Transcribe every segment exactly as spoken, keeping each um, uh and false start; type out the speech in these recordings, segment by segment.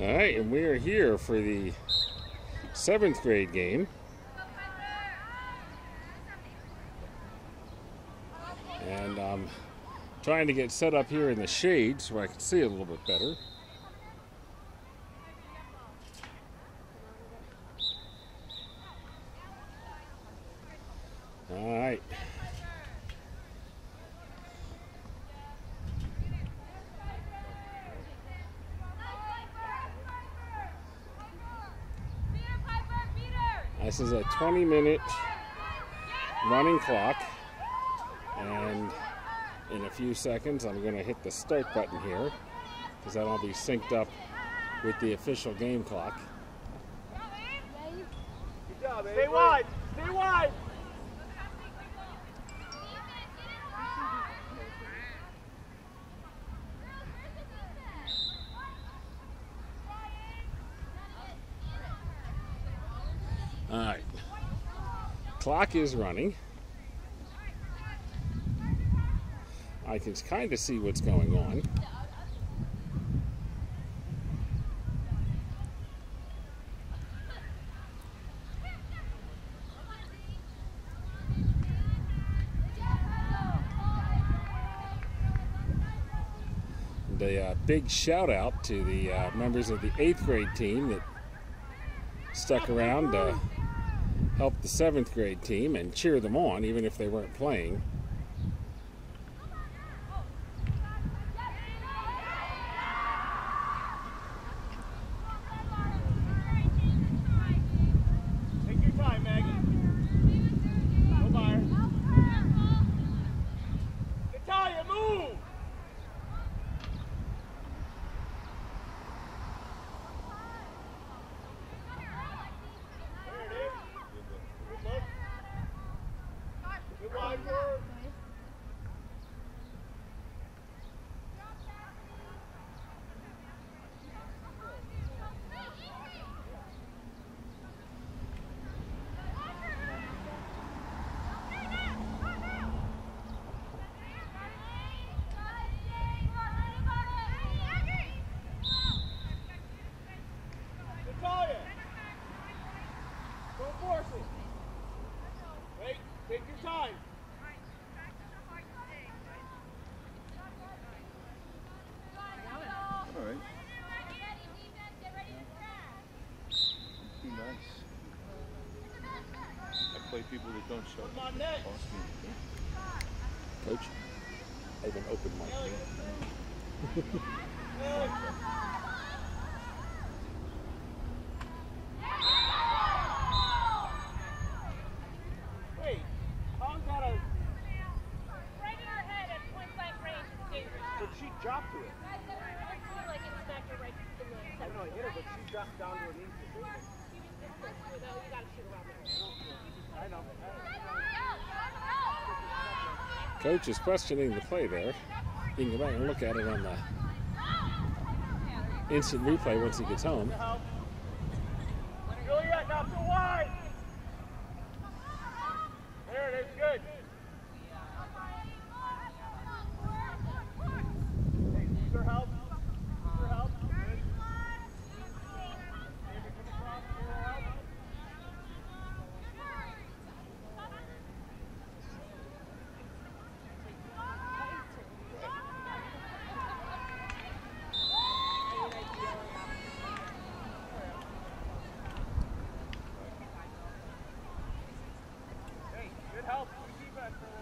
All right, and we are here for the seventh grade game. And I'm trying to get set up here in the shade so I can see a little bit better. All right. This is a twenty minute running clock, and in a few seconds I'm going to hit the start button here because that'll be synced up with the official game clock. Good job, Stay wide! Stay wide! All right, clock is running. I can kind of see what's going on. And a uh, big shout out to the uh, members of the eighth grade team that stuck around to help the seventh grade team and cheer them on even if they weren't playing. Take your time, Maggie. Go by her. Natalia, move! Wait, take your time. All right. Too nice. I play people that don't show. Come on, net. Coach, I have an open mic. Wait, Tom's got a... Right in her head at point blank range is dangerous. But she dropped to it. Like it smacked her right in the I know I hit her, but she dropped down to her knees. You gotta shoot around there. I know. Coach is questioning the play there. You can go back and look at it on the instant replay once he gets home. Juliet, not so wide! There it is, good. Hey, need your help? Need your help? Good. David, come across, need your help? Hey, good help. Good defense for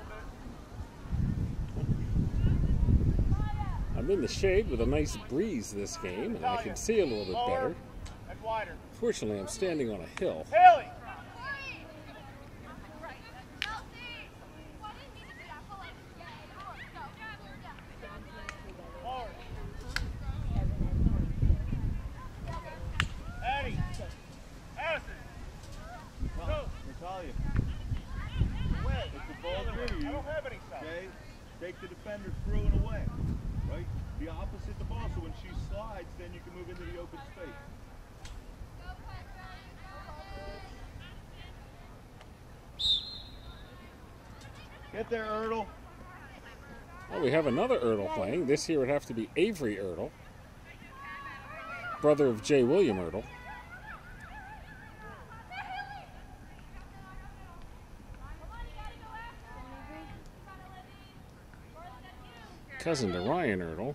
a little bit. I'm in the shade with a nice breeze this game, and I can see a little bit better. And wider. Fortunately, I'm standing on a hill. Haley! Forward. Eddie. Addison. Go. Natalia, Wait. if the ball through I you, don't have any stuff. okay, take the defender through and away, right? The opposite the ball, so when she slides, then you can move into the open space. Get there, Ertl. Well, we have another Ertl playing. This here would have to be Avery Ertl. brother of J. William Ertl. Cousin to Ryan Ertl.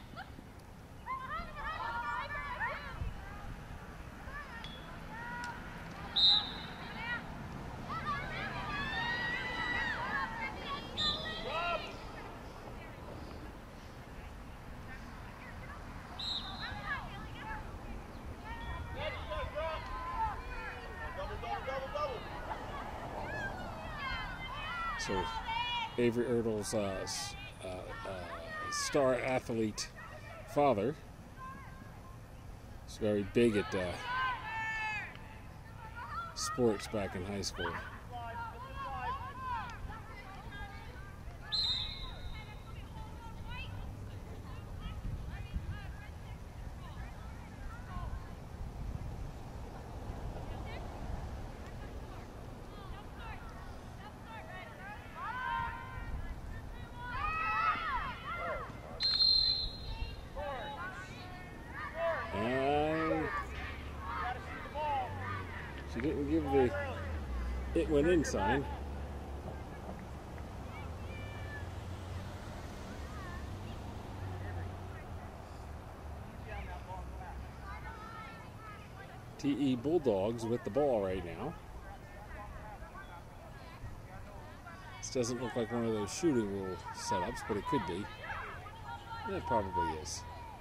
So Avery Ertl's uh, uh, uh, star athlete father was very big at uh, sports back in high school. She didn't give the "it went in" sign. T E Bulldogs with the ball right now. This doesn't look like one of those shooting rule setups, but it could be. It probably is.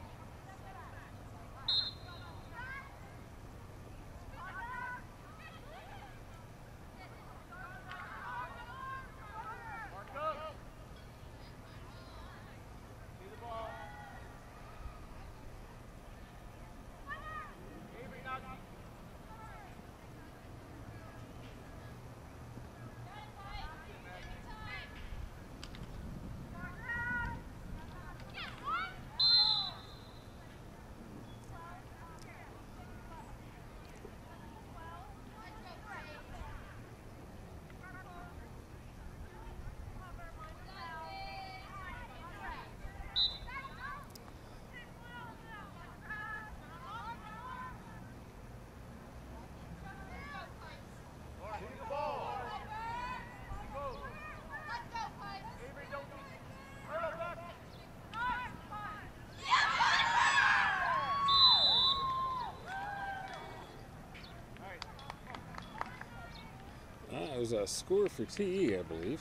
It was a score for T E, I believe.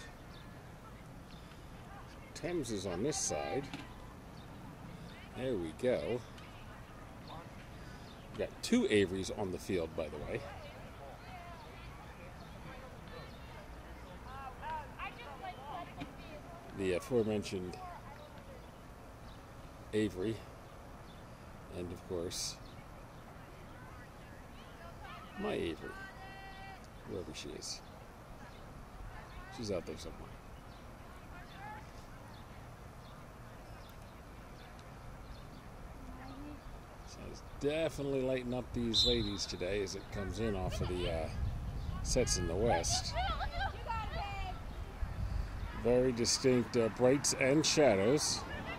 Thames is on this side. There we go. We've got two Averys on the field, by the way. The aforementioned Avery, and of course, my Avery, wherever she is. She's out there somewhere. So it's definitely lighting up these ladies today as it comes in off of the uh, sets in the west. Very distinct uh, brights and shadows.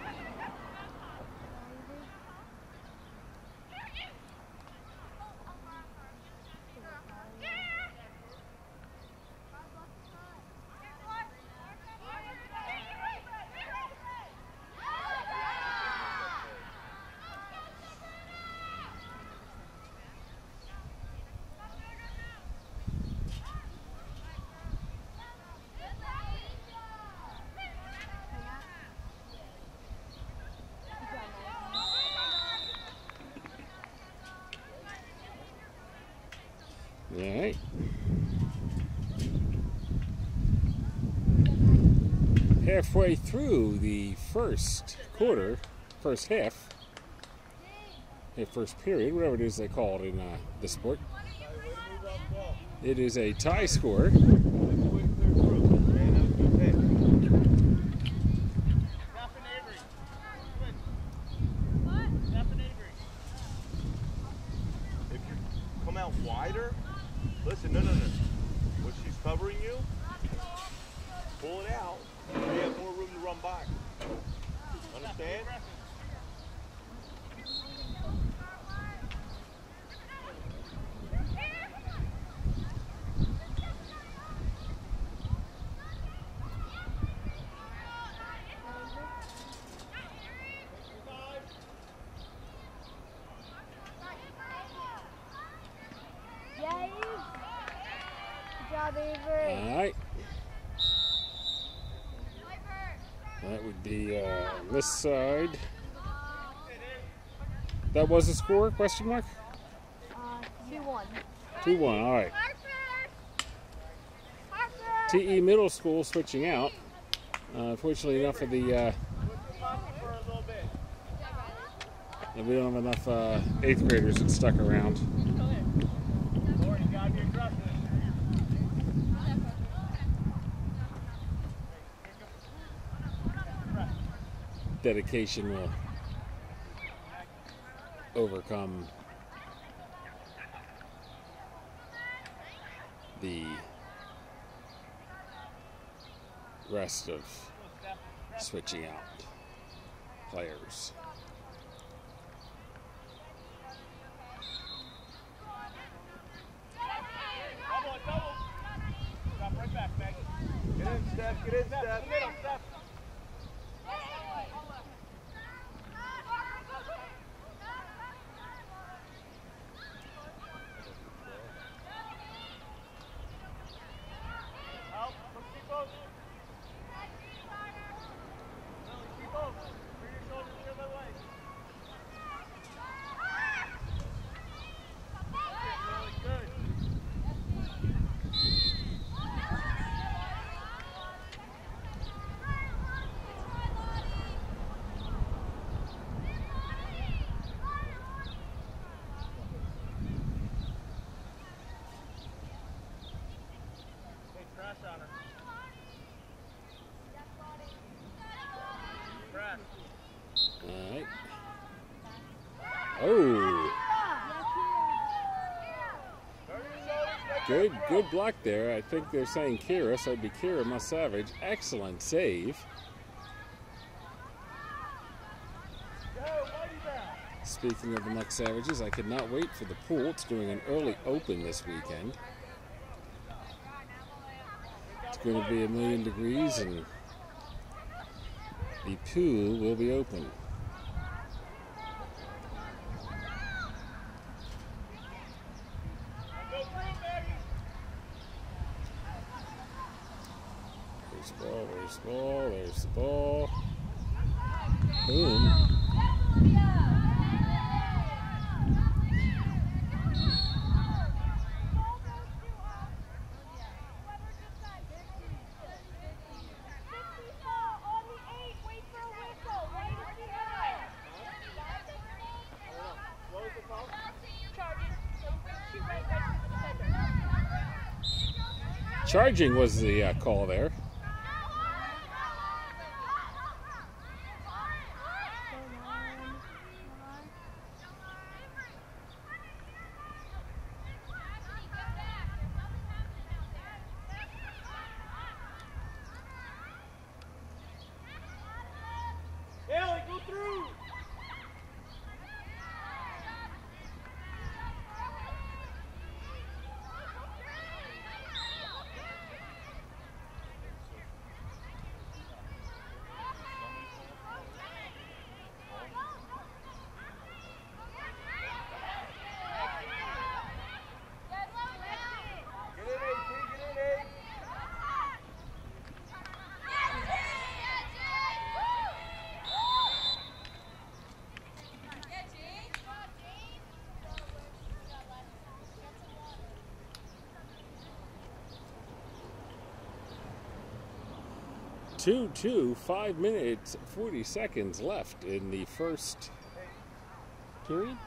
All right. Halfway through the first quarter, first half, the first period, whatever it is they call it in uh, the sport. It is a tie score. Come out wider. Listen, no, no, no. When she's covering you, pull it out. You have more room to run back. Understand? That would be uh, this side. That was the score, question mark? Uh, two one. two one, all right. T E Middle School switching out. Uh, fortunately enough for the, uh, we don't have enough uh, eighth graders that stuck around. Dedication will overcome the rest of switching out players. Get in, Steph. Get in, Steph. All right. Oh. Good, good block there. I think they're saying Kira, so it'd be Kira Musavage. Excellent save. Speaking of the Muck Savages, I could not wait for the pool. It's doing an early open this weekend. It's going to be a million degrees and the pool will be open. There's the ball, there's the ball, there's the ball. Boom. Charging was the uh, call there. Ellie, go through! two two, five minutes, forty seconds left in the first period.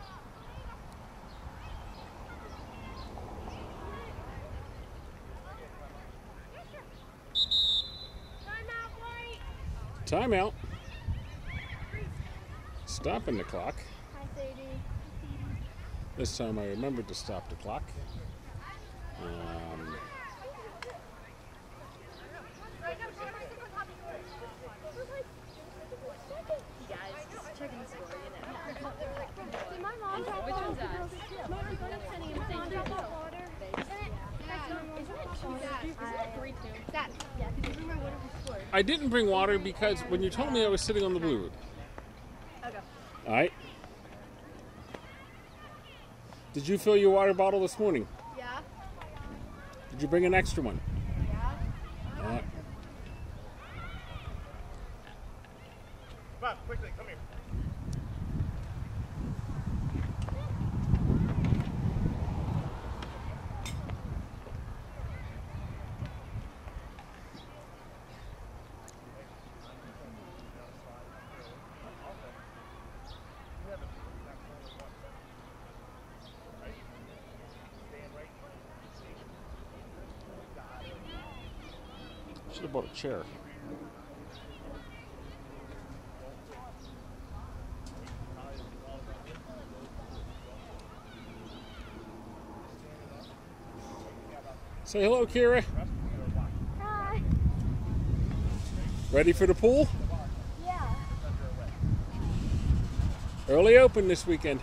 Timeout. Stopping the clock. This time I remembered to stop the clock. Um, I didn't bring water because when you told me I was sitting on the blue route. Okay. All right. Did you fill your water bottle this morning? Yeah. Did you bring an extra one? Yeah. All right. Come on, quickly, come here. Should have bought a chair. Say hello, Kira. Hi. Ready for the pool? Yeah. Early open this weekend.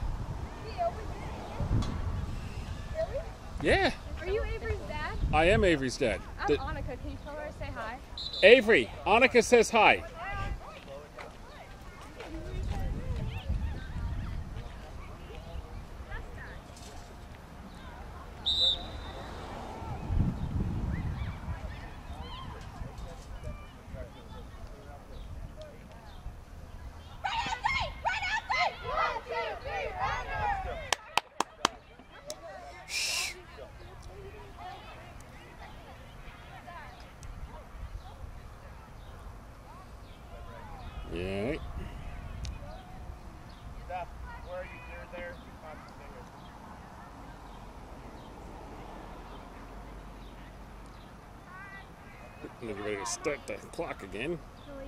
Really? Yeah, Are you Avery's dad? I am Avery's dad. I'm The- Annika. Can you tell her to say hi? Avery, Annika says hi. Yeah. Steph, where are you? You're there. Five fingers. Get ready to start the clock again.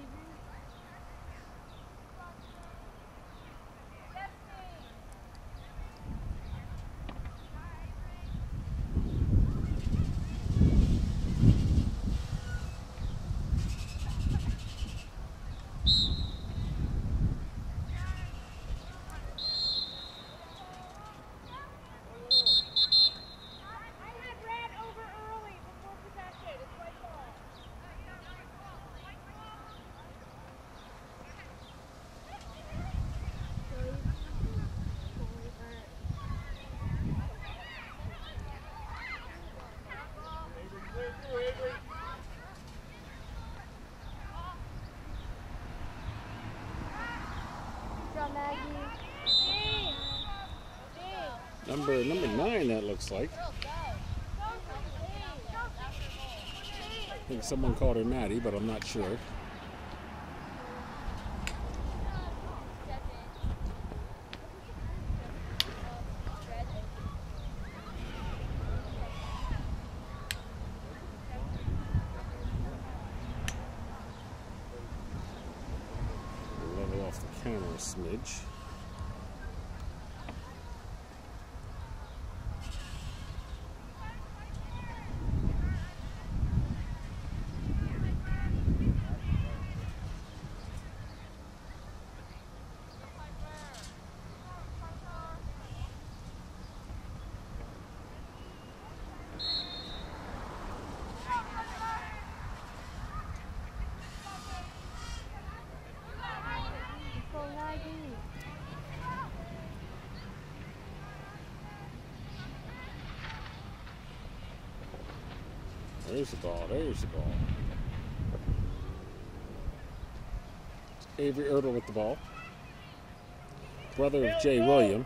Number number nine, that looks like. I think someone called her Maddie, but I'm not sure. Level off the camera a smidge. There's the ball, there's the ball. Avery Ertl with the ball. Brother of Jay William.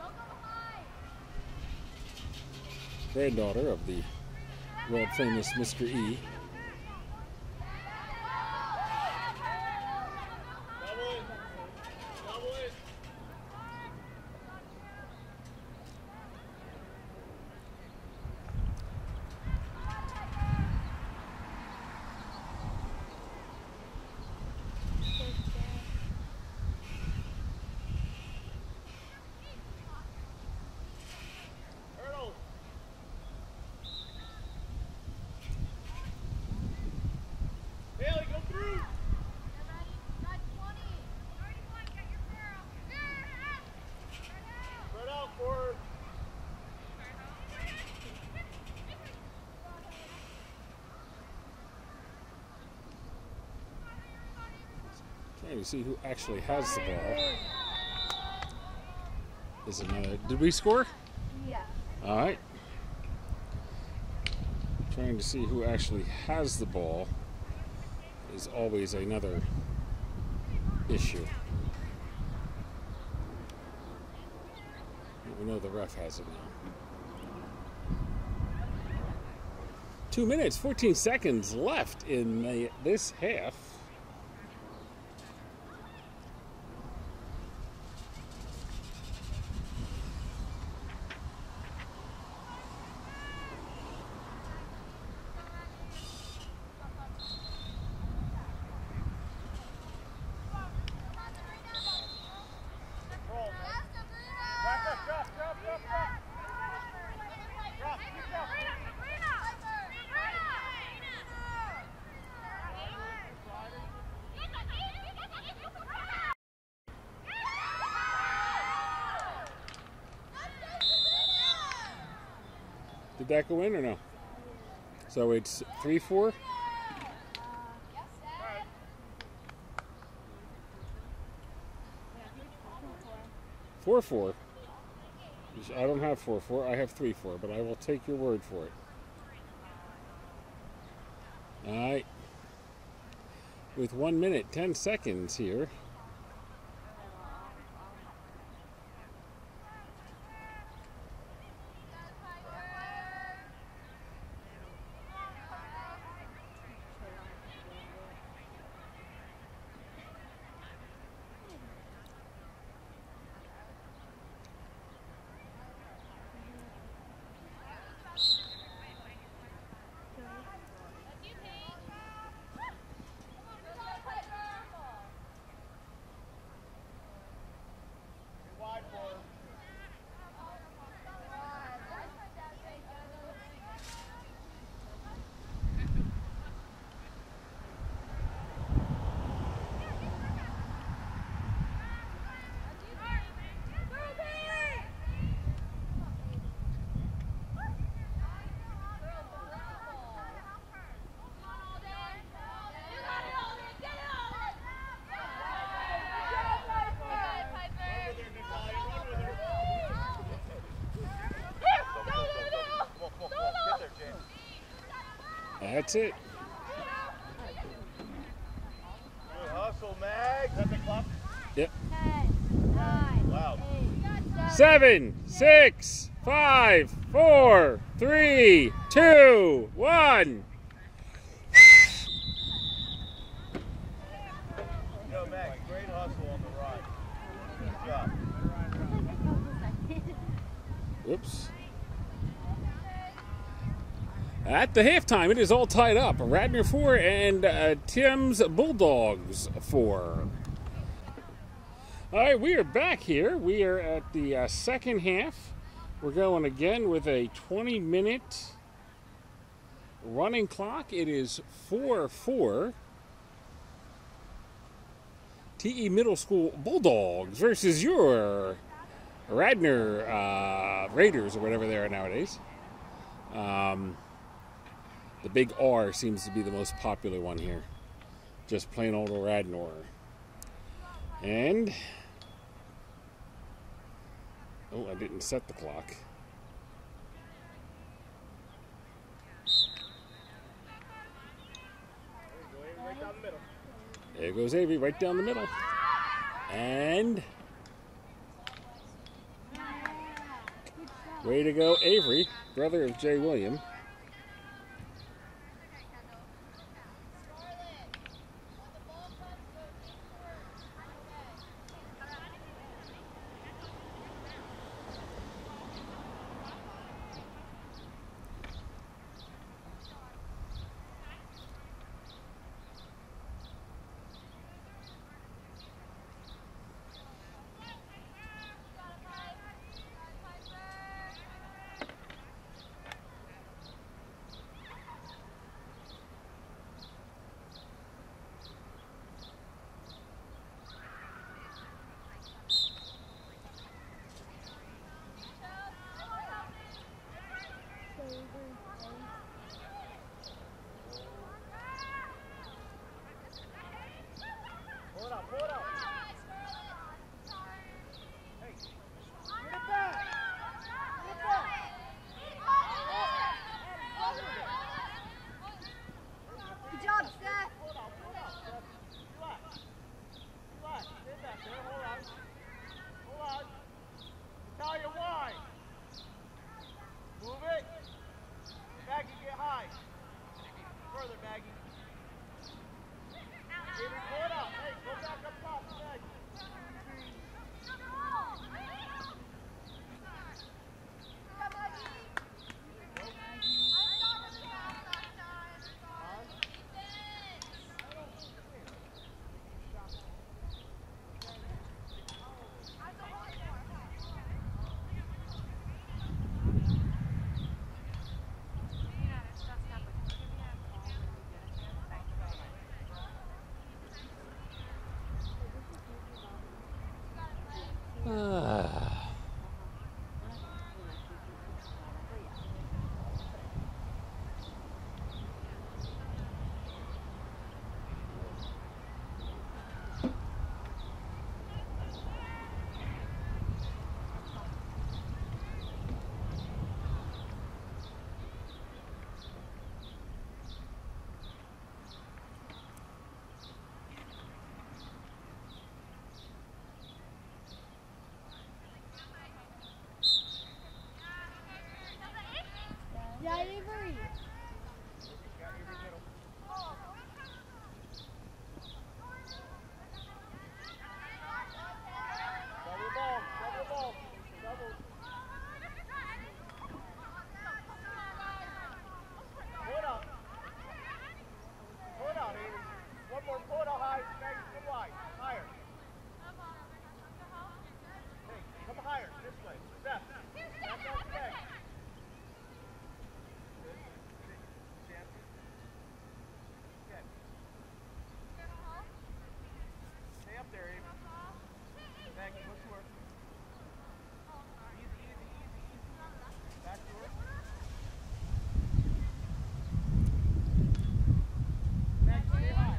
Granddaughter of the world famous Mister E. Trying to see who actually has the ball. Is another. Did we score? Yeah. All right. Trying to see who actually has the ball is always another issue. We know the ref has it now. Two minutes, fourteen seconds left in the, this half. Did that go in or no? So it's three four? four four. I don't have four four, I have three four, but I will take your word for it. Alright. With one minute, ten seconds here. That's it. Good hustle, Mag. Is that the clock? Yep. ten, nine, Wow. eight, Seven, six, five, four, three, two, one. Yo, Mag, great hustle on the ride. Good job. Whoops. At the halftime, it is all tied up. Radnor four and uh, TEMS Bulldogs four. All right, we are back here. We are at the uh, second half. We're going again with a twenty minute running clock. It is four four. T E Middle School Bulldogs versus your Radnor uh, Raiders, or whatever they are nowadays. Um, the big R seems to be the most popular one here. Just plain old Radnor. And, oh, I didn't set the clock. There goes Avery, right down the middle. And way to go, Avery, brother of Jay William. Good job, Steph. ball high. Maggie, come wide. Higher. Hey, come higher. This way. Steph. Back up to Maggie. Good. Champion. Okay. Stay up there, Amy. Maggie, go to her. Easy, easy, easy, easy. Back to her. Maggie, stay high.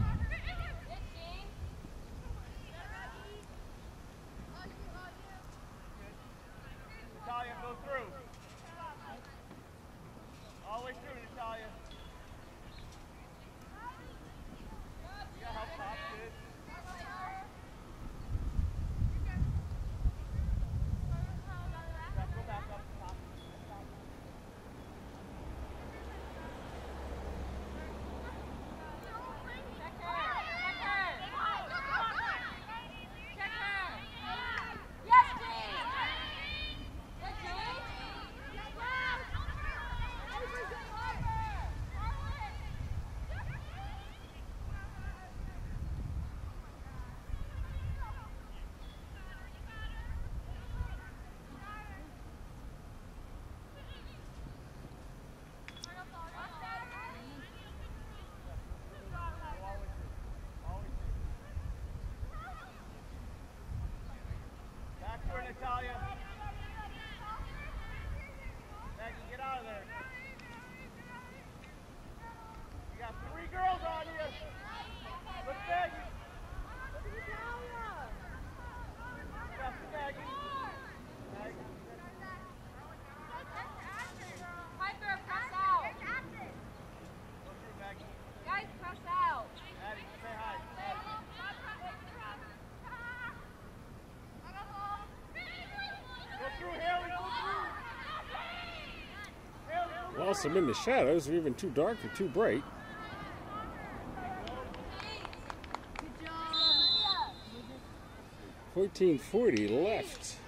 Natalia, go through. All the way through, Natalia. You got help, Pop. Good. Steph, go back up to top. Back to her, Natalia. Maggie, get out of there. You got three girls on you. Look, Maggie. Steph to Maggie. Maggie. Piper, press out. Go through, Maggie. Guys, press out. Addie, say hi. Go through, Haley. Go through. Haley, go through. Lost them in the shadows. They're even too dark or too bright. Good job. fourteen forty left.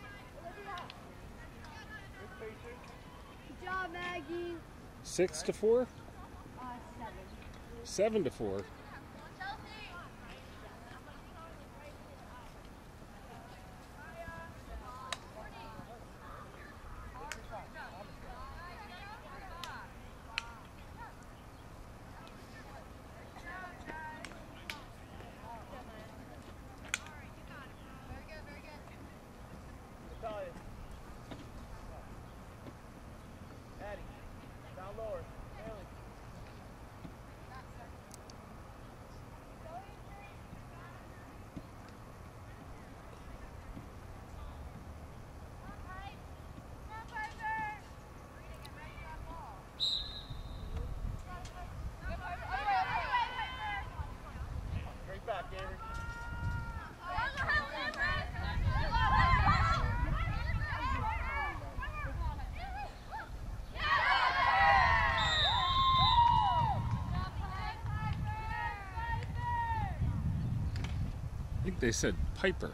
Good job, Maggie. Six to four. Uh, seven. Seven to four. Natalia. Addie. Down lower. Haley. Straight back, Avery. I think they said Piper.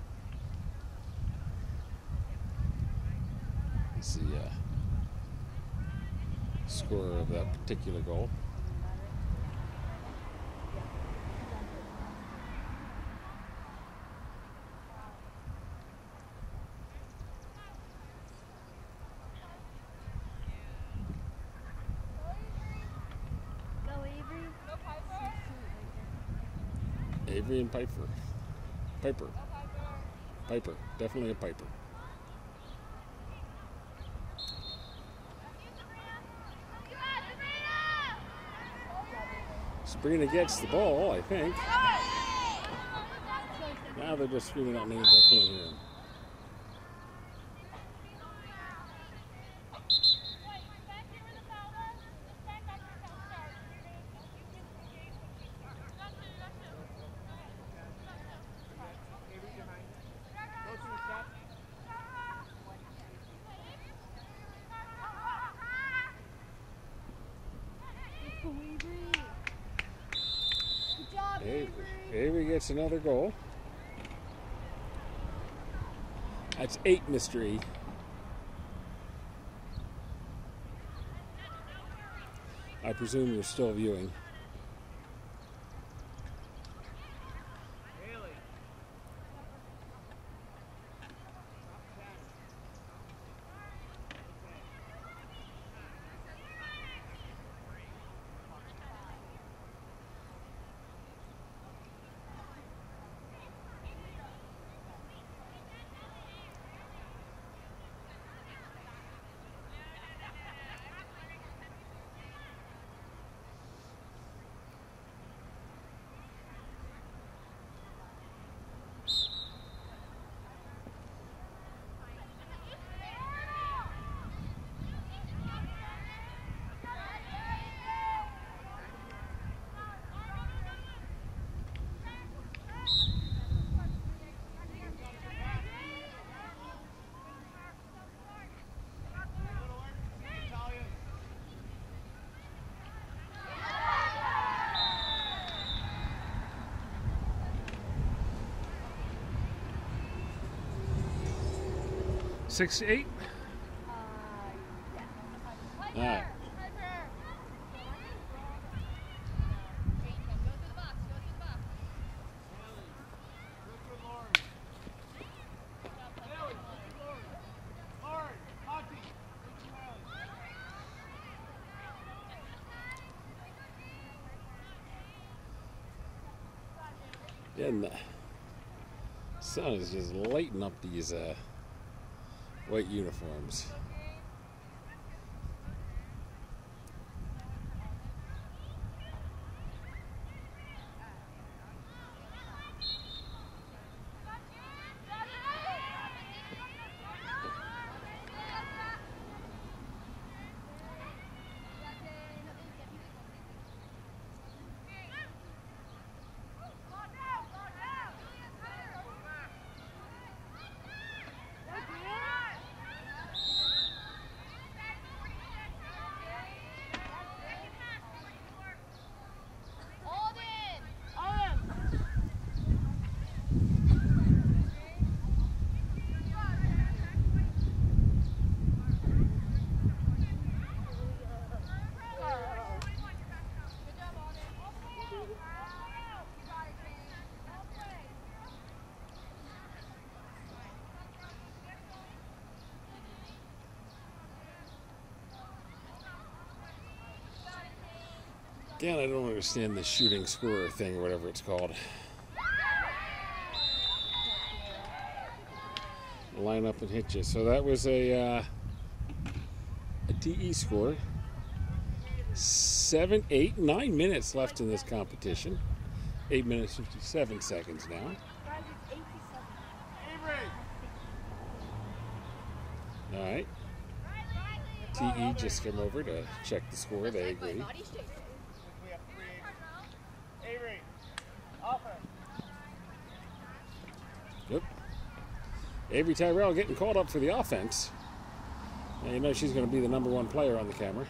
Is the uh, scorer of that particular goal. Go, Avery. Avery and Piper. Piper. Piper. Definitely a Piper. Sabrina gets the ball, I think. Now they're just screaming out names I can't hear them. Go through, Steph. Go, Avery. Good job, Avery. Avery. Avery gets another goal. That's eight, Mister E. I presume you're still viewing. Six to eight? Uh, yeah. All right. Yeah, and the sun is just lighting up these uh, white uniforms. Again, I don't understand the shooting scorer thing, or whatever it's called. Line up and hit you. So that was a, uh, a T E score. Seven, eight, nine minutes left in this competition. Eight minutes, fifty-seven seconds now. All right. T E just came over to check the score. They agree. Yep. Avery Tyrell getting called up for the offense. And you know she's going to be the number one player on the camera.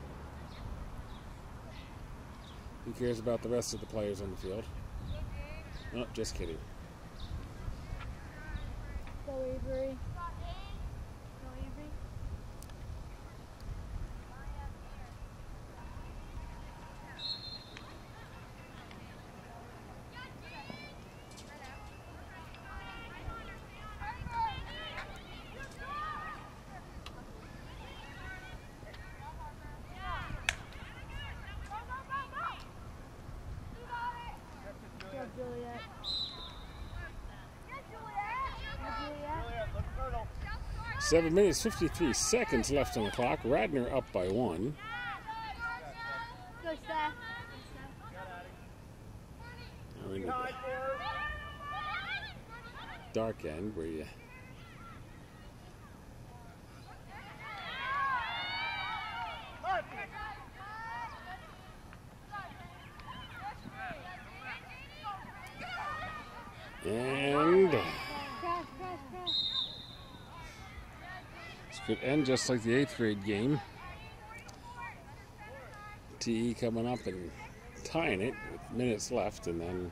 Who cares about the rest of the players on the field? No, just kidding. Go Avery. Go Avery. Go Juliet. Seven minutes, fifty-three seconds left on the clock. Radner up by one. Go Steph. Now into the dark end where you and Crash, crash, crash. this could end just like the eighth grade game. T E coming up and tying it with minutes left, and then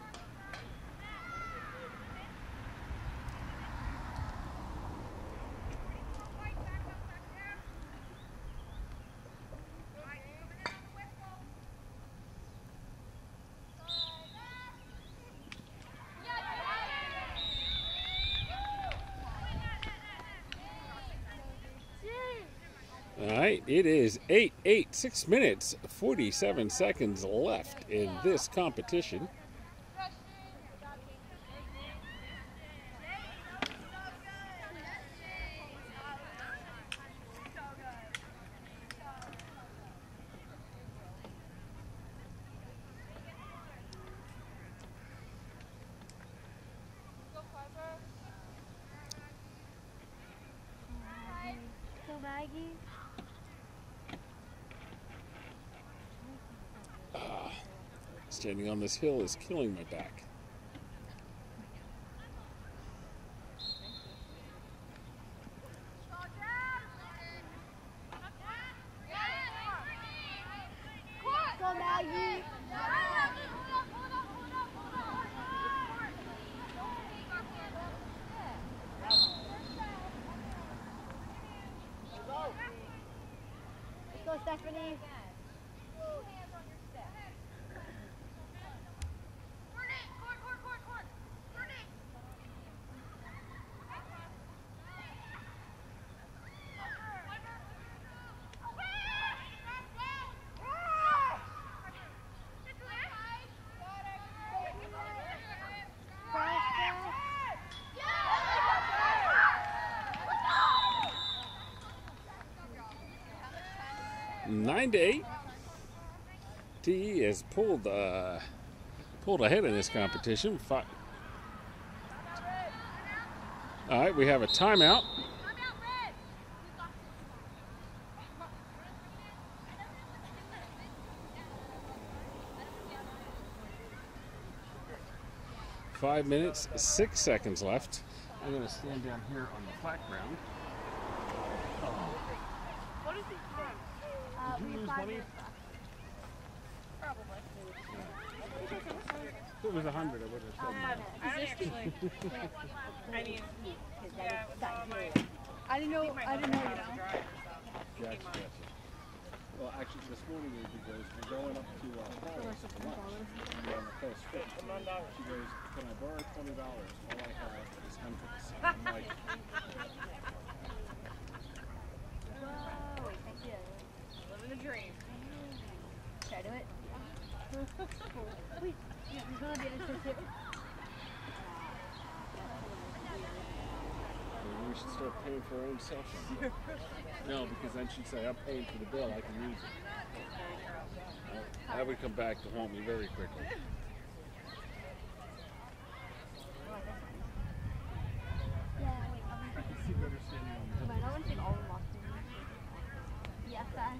all right, it is eight eight, six minutes, forty-seven seconds left in this competition. Go Maggie. Ah, standing on this hill is killing my back. Go Maggie. Nine to eight. T E has pulled uh, pulled ahead in this competition. Five. All right, we have a timeout. Five minutes, six seconds left. I'm going to stand down here on the flat ground. Oh. What is the time? Uh, Did you we lose have five money? minutes left. Probably. If it was a hundred, I would have said Um, no. I don't actually. I mean, yeah, it was on my. I didn't know. my I didn't know. husband You know. had to drive, so. Gotcha, gotcha. Well, actually, this morning is because we're going up to uh, Paris for lunch. We're on the coast trip. She goes, "Can I borrow twenty dollars? All I have is hundreds." I'm like, Whoa! Thank you. Living the dream. Should I do it? Wait, you're gonna be interested. maybe we should start paying for our own cell phone. No, because then she'd say, "I'm paying for the bill. I can use it." Uh, that would come back to haunt me very quickly. Yeah, wait, I'm gonna You better stand on the Come on, I want to take all the lost in. Yeah, thanks.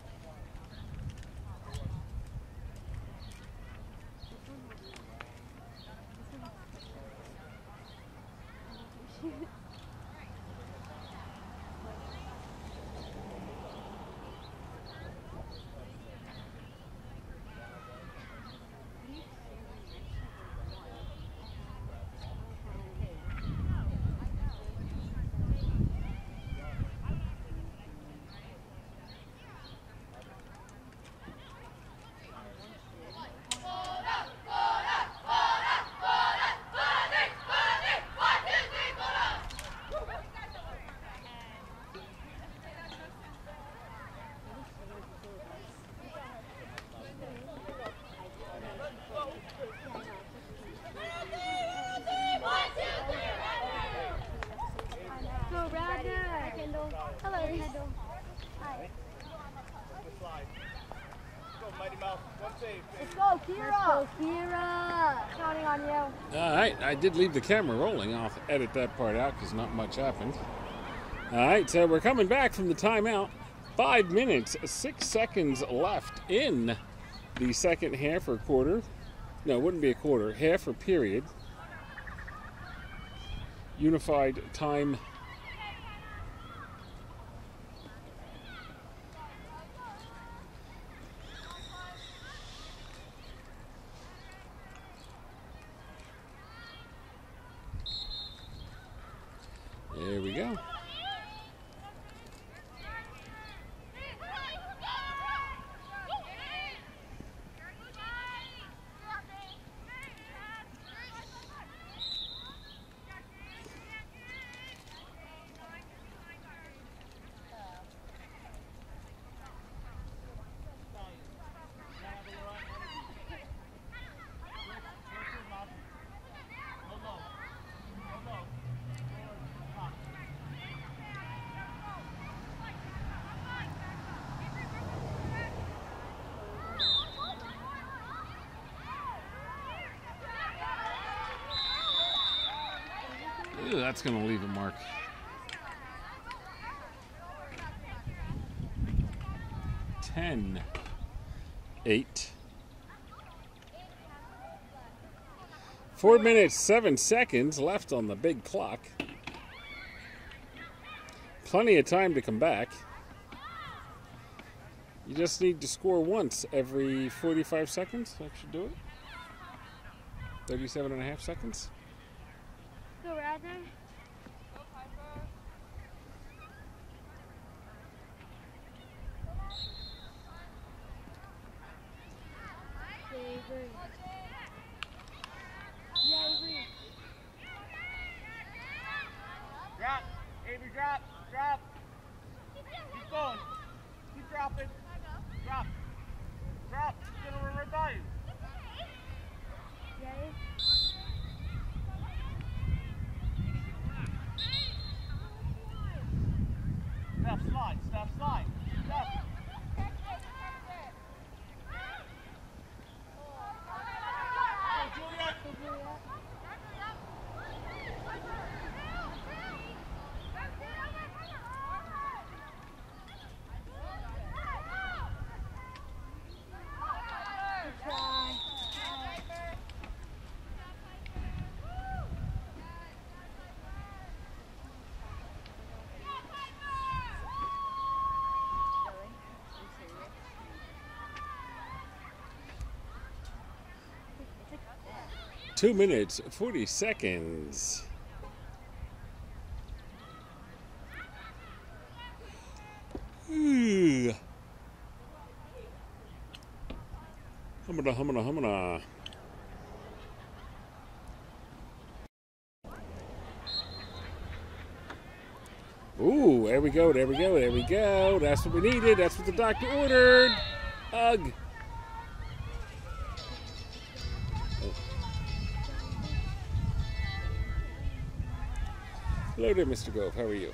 Go, Radner. Hi, Kendall. Hello, Kendall. Hi. Slide. Go, Mighty Mouse. One save. Let's go, Kira. Let's go, Kira. Counting on you. All right, I did leave the camera rolling. I'll edit that part out because not much happened. All right, so we're coming back from the timeout. Five minutes, six seconds left in the second half or quarter. No, it wouldn't be a quarter, half or period. Unified time. There we go. Ooh, that's going to leave a mark. Ten, eight. Four minutes, seven seconds left on the big clock. Plenty of time to come back. You just need to score once every forty-five seconds. That should do it. thirty-seven and a half seconds. Go, Radner. Drop. Avery, drop. Drop. Keep going. Keep dropping. Drop. Drop. She's gonna run right by you. Steph, slide. Steph, slide. Steph. Two minutes, forty seconds. Ooh. Humana, humana, humana. Ooh, there we go, there we go, there we go. That's what we needed. That's what the doctor ordered. Ugh. Hello there, Mister Gove. How are you?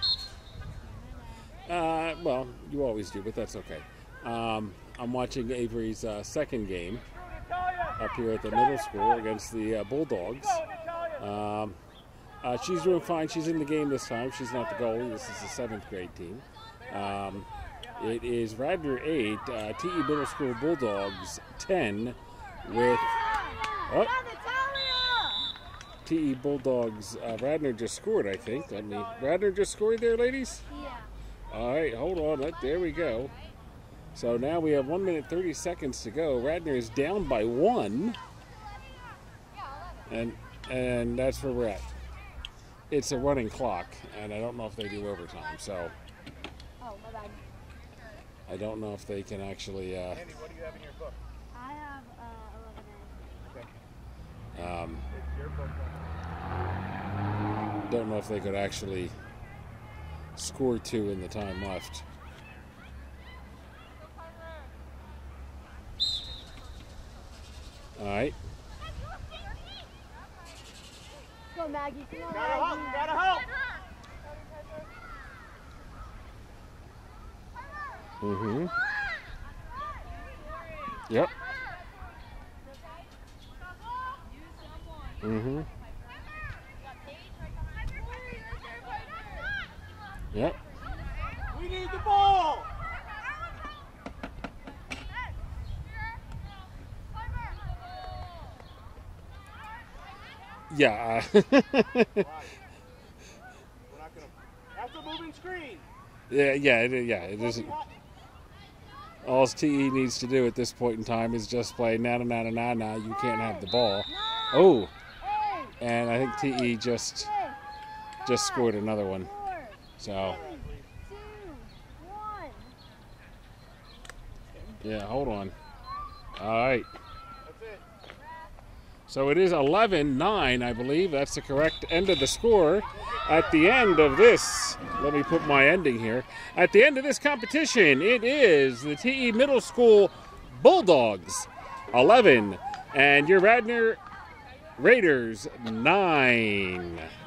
Uh, well, you always do, but that's okay. Um, I'm watching Avery's uh, second game up here at the middle school against the uh, Bulldogs. Um, uh, she's doing fine. She's in the game this time. She's not the goalie. This is the seventh grade team. Um, it is Radnor eight, uh, T E Middle School Bulldogs ten with... Oh, T E Bulldogs. Uh, Radnor just scored, I think. I mean, Radnor just scored there, ladies? Yeah. All right, hold on. Let, there we go. So now we have one minute thirty seconds to go. Radnor is down by one, and and that's where we're at. It's a running clock, and I don't know if they do overtime. So Oh, my bad. I don't know if they can actually. Uh, Andy, what do you have in your book? I have uh, eleven A. Okay. um, It's your book. don't know if they could actually score two in the time left. All right. Go, Maggie. Come on, Gotta help, Maggie. gotta help. Mm-hmm. Yep. Mm-hmm. Yep. We need the ball. Yeah. We're not gonna. That's a moving screen. yeah, yeah, it, yeah. It isn't. All T E needs to do at this point in time is just play na na na na na na. You can't have the ball. Oh, and I think T E just just scored another one. So yeah, hold on. All right. That's it. So it is eleven nine, I believe. That's the correct end of the score. At the end of this, let me put my ending here. At the end of this competition, it is the T E Middle School Bulldogs eleven and your Radnor Raiders nine.